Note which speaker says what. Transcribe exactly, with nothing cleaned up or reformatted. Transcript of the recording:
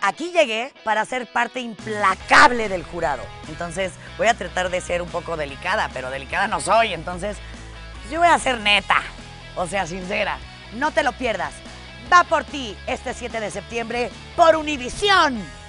Speaker 1: aquí llegué para ser parte implacable del jurado. Entonces voy a tratar de ser un poco delicada, pero delicada no soy. Entonces yo voy a ser neta, o sea, sincera. No te lo pierdas. Va por ti este siete de septiembre por Univisión.